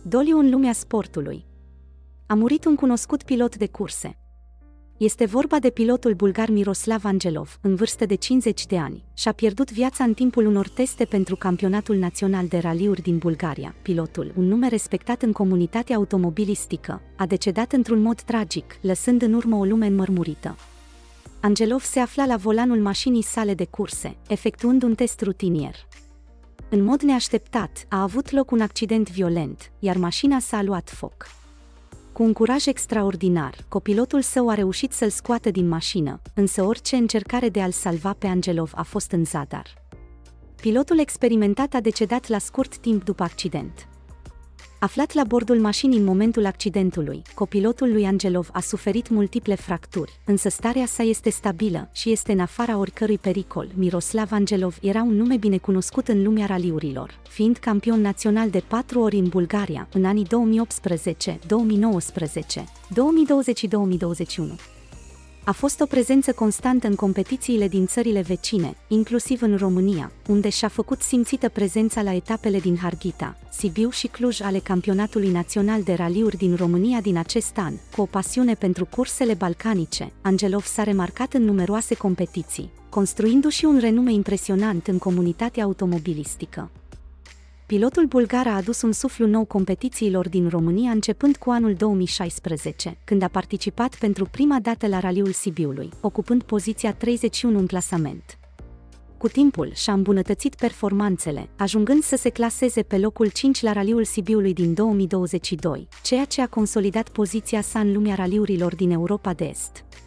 Doliu în lumea sportului. A murit un cunoscut pilot de curse. Este vorba de pilotul bulgar Miroslav Angelov, în vârstă de 50 de ani, și-a pierdut viața în timpul unor teste pentru campionatul național de raliuri din Bulgaria. Pilotul, un nume respectat în comunitatea automobilistică, a decedat într-un mod tragic, lăsând în urmă o lume înmărmurită. Angelov se afla la volanul mașinii sale de curse, efectuând un test rutinier. În mod neașteptat, a avut loc un accident violent, iar mașina s-a luat foc. Cu un curaj extraordinar, copilotul său a reușit să-l scoată din mașină, însă orice încercare de a-l salva pe Angelov a fost în zadar. Pilotul experimentat a decedat la scurt timp după accident. Aflat la bordul mașinii în momentul accidentului, copilotul lui Angelov a suferit multiple fracturi, însă starea sa este stabilă și este în afara oricărui pericol. Miroslav Angelov era un nume binecunoscut în lumea raliurilor, fiind campion național de 4 ori în Bulgaria, în anii 2018, 2019, 2020 și 2021. A fost o prezență constantă în competițiile din țările vecine, inclusiv în România, unde și-a făcut simțită prezența la etapele din Harghita, Sibiu și Cluj ale Campionatului Național de Raliuri din România din acest an. Cu o pasiune pentru cursele balcanice, Angelov s-a remarcat în numeroase competiții, construindu-și un renume impresionant în comunitatea automobilistică. Pilotul bulgar a adus un suflu nou competițiilor din România începând cu anul 2016, când a participat pentru prima dată la Raliul Sibiului, ocupând poziția 31 în clasament. Cu timpul și-a îmbunătățit performanțele, ajungând să se claseze pe locul 5 la Raliul Sibiului din 2022, ceea ce a consolidat poziția sa în lumea raliurilor din Europa de Est.